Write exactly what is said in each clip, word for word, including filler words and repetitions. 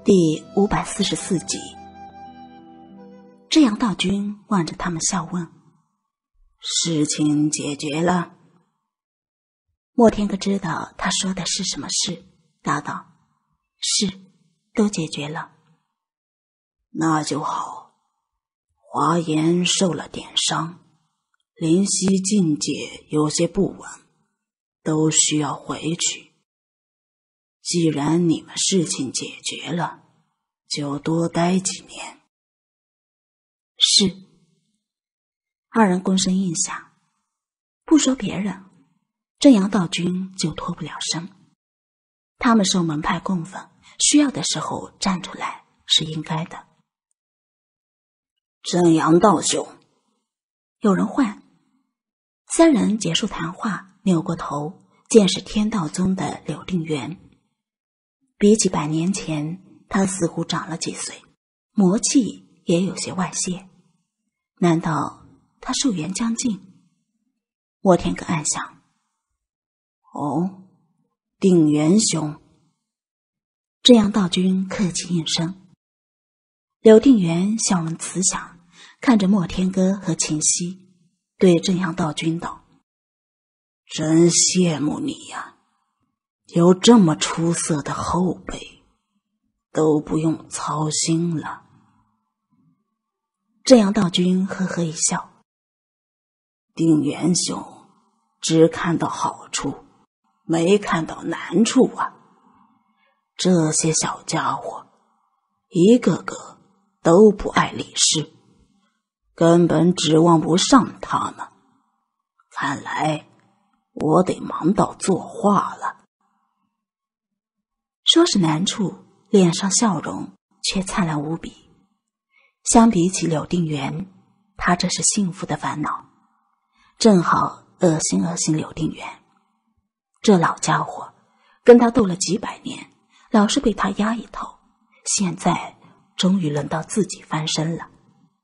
第五百四十四集。这样道君望着他们笑问：事情解决了？莫天哥知道他说的是什么事，答道：是，都解决了。那就好。华严受了点伤，灵犀境界有些不稳，都需要回去。既然你们事情解决了，就多待几年。是。二人躬身应下。不说别人，正阳道君就脱不了身。他们受门派供奉，需要的时候站出来是应该的。正阳道兄，有人唤。三人结束谈话，扭过头，见是天道宗的柳定元。比起百年前，他似乎长了几岁，魔气也有些外泄。难道他寿元将近？莫天哥暗想：哦，定元兄。正阳道君客气应声。柳定元笑容慈祥，看着莫天哥和秦溪，对正阳道君道：真羡慕你呀，有这么出色的后辈，都不用操心了。正阳道君呵呵一笑：定元兄只看到好处，没看到难处啊。这些小家伙一个个都不爱理事，根本指望不上他们。看来我得忙到作画了。说是难处，脸上笑容却灿烂无比。相比起柳定元，他这是幸福的烦恼。正好恶心恶心柳定元，这老家伙跟他斗了几百年，老是被他压一头，现在终于轮到自己翻身了。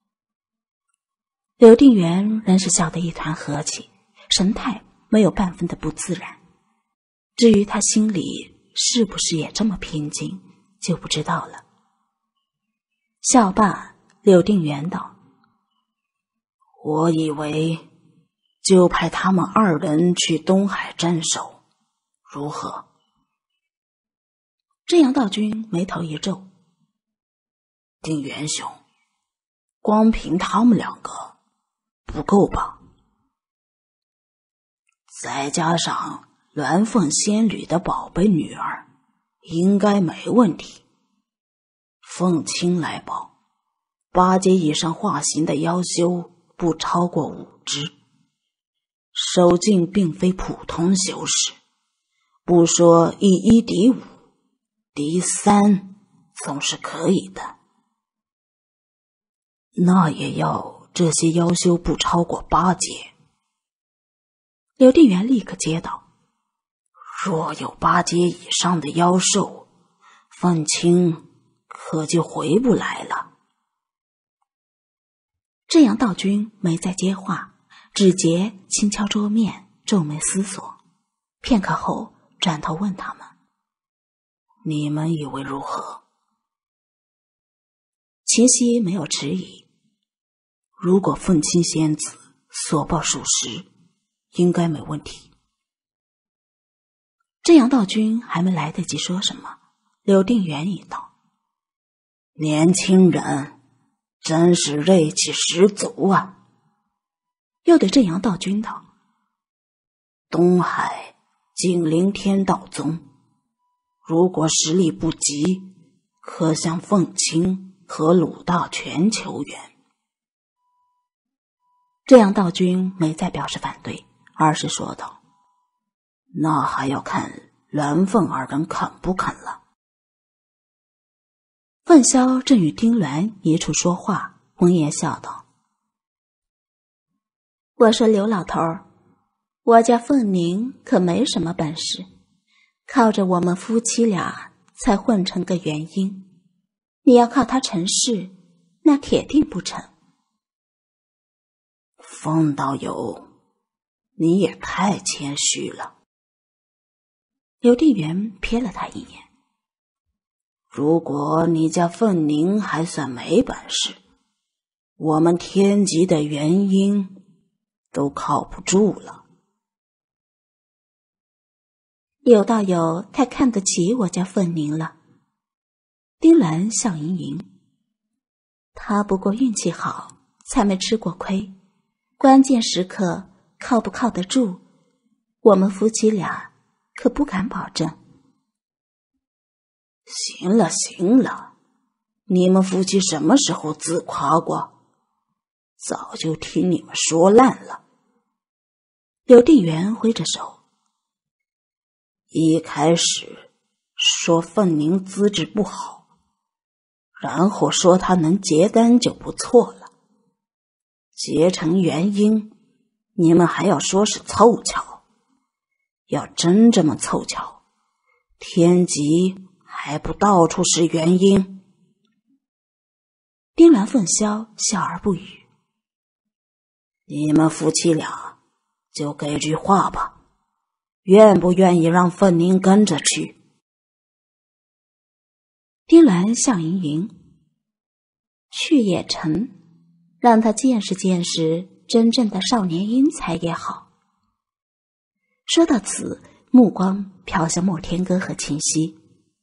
柳定元仍是笑得一团和气，神态没有半分的不自然。至于他心里是不是也这么平静，就不知道了。笑罢，柳定元道：我以为就派他们二人去东海镇守，如何？正阳道君眉头一皱：定元兄，光凭他们两个不够吧？再加上鸾凤仙侣的宝贝女儿，应该没问题。凤青来报，八阶以上化形的妖修不超过五只，手劲并非普通修士，不说以一敌五，敌三总是可以的。那也要这些妖修不超过八阶。柳定元立刻接道：若有八阶以上的妖兽，凤青可就回不来了。正阳道君没再接话，指节轻敲桌面，皱眉思索，片刻后转头问他们：你们以为如何？秦溪没有迟疑：如果凤青仙子所报属实，应该没问题。正阳道君还没来得及说什么，柳定元已道：年轻人真是锐气十足啊。又对正阳道君道：东海紧邻天道宗，如果实力不及，可向凤青和鲁大全求援。正阳道君没再表示反对，而是说道：那还要看鸾凤二人肯不肯了。凤霄正与丁鸾一处说话，闻言笑道：我说刘老头儿，我家凤宁可没什么本事，靠着我们夫妻俩才混成个元婴，你要靠他成事，那铁定不成。凤道友，你也太谦虚了。柳定元瞥了他一眼： 如果你家凤宁还算没本事，我们天极的元婴都靠不住了。 柳道友太看得起我家凤宁了。丁兰笑盈盈，他不过运气好，才没吃过亏，关键时刻靠不靠得住，我们夫妻俩可不敢保证。 行了行了，你们夫妻什么时候自夸过？早就听你们说烂了。 柳定元挥着手， 一开始说凤宁资质不好，然后说她能结丹就不错了，结成元婴，你们还要说是凑巧。要真这么凑巧，天极还不到处是元婴。 丁兰凤箫笑而不语。 你们夫妻俩就给句话吧，愿不愿意让凤宁跟着去？ 丁兰笑盈盈，去也成，让他见识见识真正的少年英才也好。说到此，目光瞟向莫天歌和秦溪。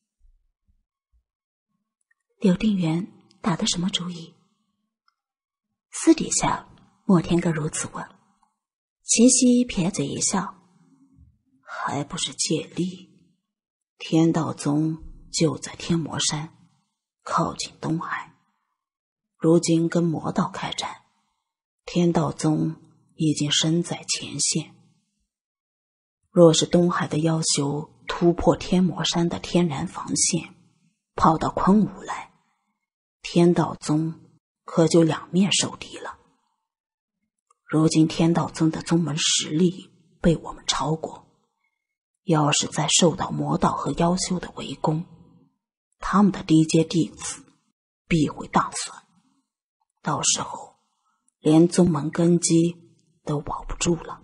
柳定元打的什么主意？私底下莫天歌如此问。秦溪撇嘴一笑， 还不是借力。天道宗就在天魔山，靠近东海，如今跟魔道开战，天道宗已经身在前线。若是东海的妖修突破天魔山的天然防线，跑到昆武来，天道宗可就两面受敌了。如今天道宗的宗门实力被我们超过，要是再受到魔道和妖修的围攻，他们的低阶弟子必会大损，到时候连宗门根基都保不住了。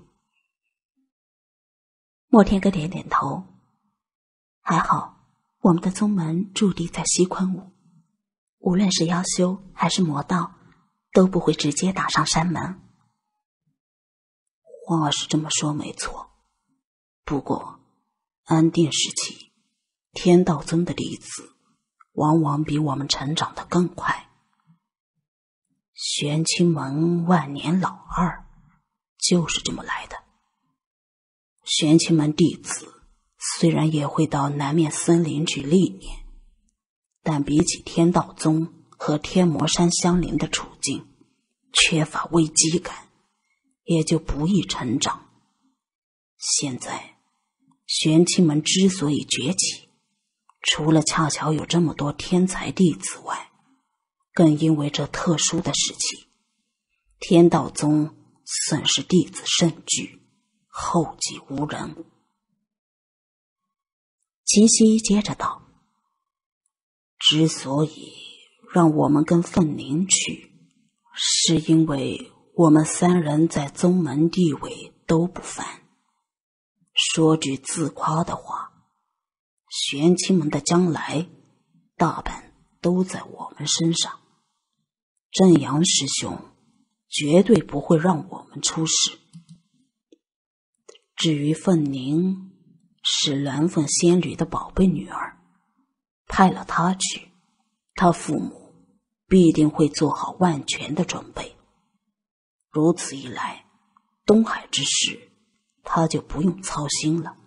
莫天歌点点头，还好我们的宗门驻地在西昆武，无论是妖修还是魔道，都不会直接打上山门。 话是这么说没错，不过安定时期，天道宗的弟子往往比我们成长得更快。玄清门万年老二就是这么来的。玄清门弟子虽然也会到南面森林去历练，但比起天道宗和天魔山相邻的处境，缺乏危机感，也就不易成长。现在玄清门之所以崛起，除了恰巧有这么多天才弟子外，更因为这特殊的时期，天道宗算是弟子甚巨，后继无人。 秦溪接着道， 之所以让我们跟凤宁去，是因为我们三人在宗门地位都不凡。说句自夸的话，玄清门的将来大半都在我们身上。正阳师兄绝对不会让我们出事。至于凤宁是鸾凤仙侣的宝贝女儿，派了她去，她父母必定会做好万全的准备。如此一来，东海之事他就不用操心了。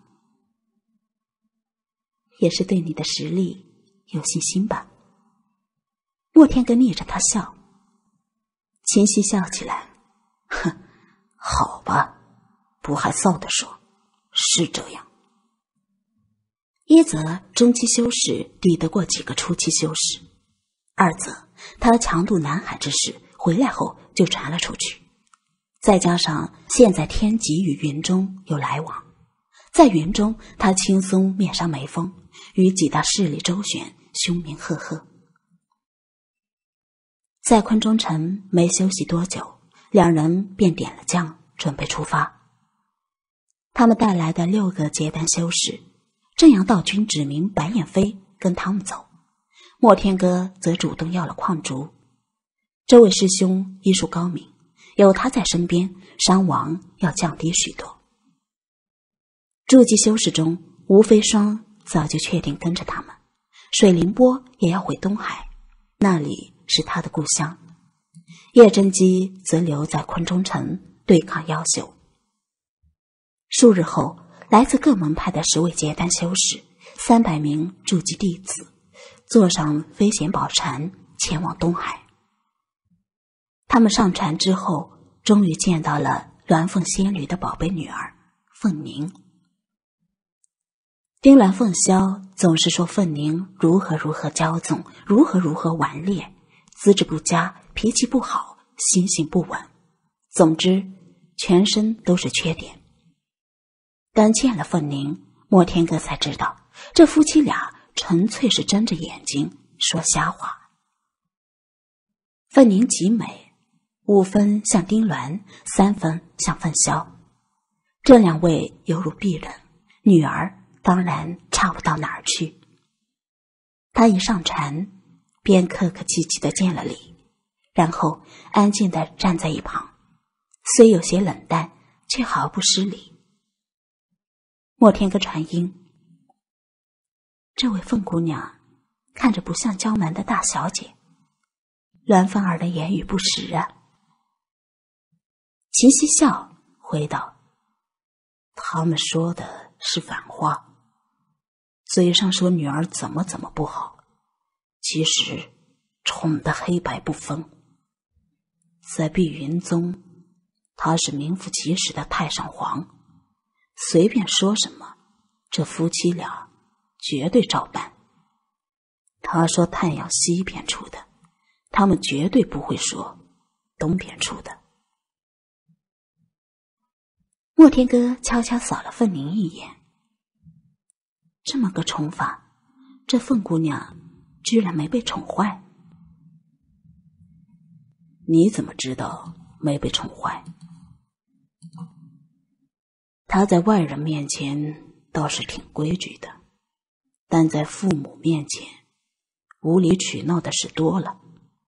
也是对你的实力有信心吧？莫天歌逆着他笑。秦溪笑起来， 哼，好吧，不害臊地说，是这样。 一则中期修士抵得过几个初期修士，二则他强渡南海之事回来后就传了出去，再加上现在天极与云中有来往，在云中他轻松面上眉峰，与几大势力周旋，凶名赫赫。在昆中城没休息多久，两人便点了将，准备出发。他们带来的六个结丹修士，正阳道君指明白燕飞跟他们走， 莫天歌则主动要了矿竹。这位师兄医术高明，有他在身边，伤亡要降低许多。筑基修士中，吴飞霜早就确定跟着他们，水灵波也要回东海，那里是他的故乡。叶真基则留在昆中城对抗妖修。数日后，来自各门派的十位结丹修士，三百名筑基弟子，坐上飞仙宝船前往东海。他们上船之后，终于见到了鸾凤仙侣的宝贝女儿凤宁。丁鸾凤霄总是说凤宁如何如何骄纵，如何如何顽劣，资质不佳，脾气不好，心性不稳，总之全身都是缺点。但见了凤宁，莫天歌才知道，这夫妻俩纯粹是睁着眼睛说瞎话。凤宁极美，五分像丁鸾，三分像凤霄，这两位犹如璧人，女儿当然差不到哪儿去。他一上船，便客客气气地见了礼，然后安静地站在一旁，虽有些冷淡，却毫不失礼。莫天歌传音：这位凤姑娘看着不像娇蛮的大小姐，鸾凤儿的言语不实啊。秦夕笑回道：他们说的是反话，嘴上说女儿怎么怎么不好，其实宠得黑白不分。在碧云宗，他是名副其实的太上皇，随便说什么，这夫妻俩绝对照办。他说太阳西边出的，他们绝对不会说东边出的。莫天歌悄悄扫了凤宁一眼，这么个宠法，这凤姑娘居然没被宠坏。你怎么知道没被宠坏？她在外人面前倒是挺规矩的，但在父母面前无理取闹的事多了。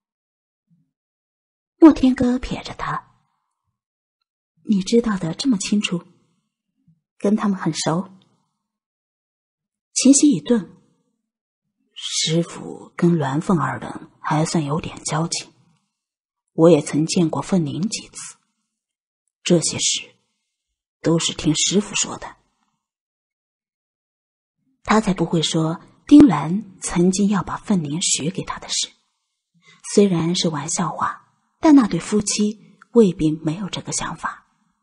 莫天歌瞥着他：你知道的这么清楚，跟他们很熟？秦夕一顿：师父跟鸾凤二人还算有点交情，我也曾见过凤宁几次，这些事都是听师父说的。他才不会说丁鸾曾经要把凤宁许给他的事，虽然是玩笑话，但那对夫妻未必没有这个想法。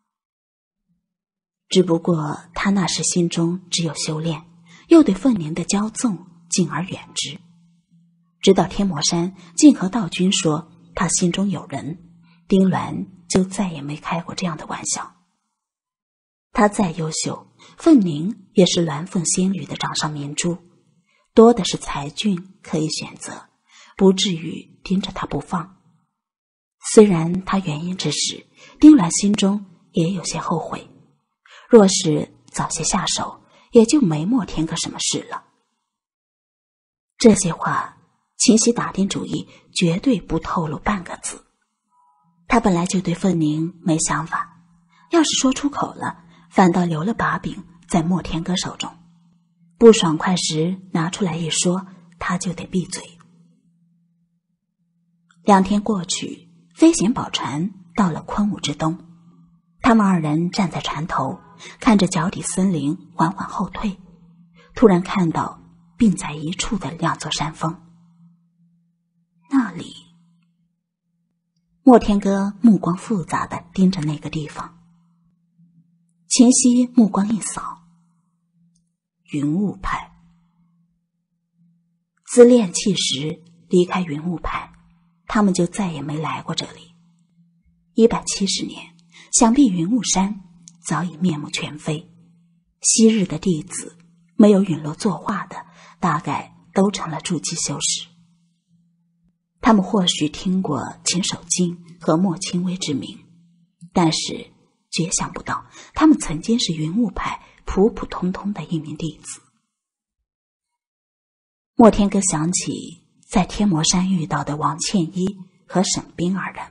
只不过他那时心中只有修炼，又对凤宁的骄纵敬而远之。直到天魔山竟和道君说他心中有人，丁鸾就再也没开过这样的玩笑。他再优秀，凤宁也是鸾凤仙侣的掌上明珠，多的是才俊可以选择，不至于盯着他不放。虽然他原因之时，丁鸾心中也有些后悔，若是早些下手，也就没莫天歌什么事了。这些话秦夕打定主意绝对不透露半个字。他本来就对凤宁没想法，要是说出口了，反倒留了把柄在莫天歌手中，不爽快时拿出来一说，他就得闭嘴。两天过去，飞行宝船到了昆武之东，他们二人站在船头，看着脚底森林缓缓后退，突然看到并在一处的两座山峰。那里，莫天歌目光复杂地盯着那个地方。秦夕目光一扫，云雾派。自炼气时离开云雾派，他们就再也没来过这里。一百七十年，想必云雾山早已面目全非。昔日的弟子，没有陨落作画的，大概都成了筑基修士。他们或许听过秦守敬和莫清微之名，但是绝想不到他们曾经是云雾派普普通通的一名弟子。莫天歌想起在天魔山遇到的王倩一和沈冰二人。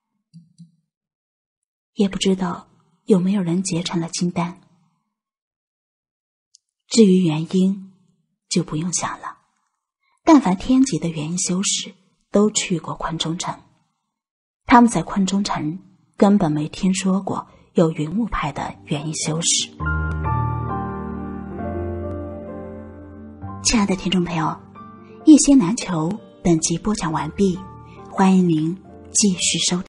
也不知道有没有人结成了金丹。至于原因，就不用想了。但凡天级的元婴修士都去过昆中城，他们在昆中城根本没听说过有云雾派的元婴修士。亲爱的听众朋友，一仙难求本集播讲完毕，欢迎您继续收听。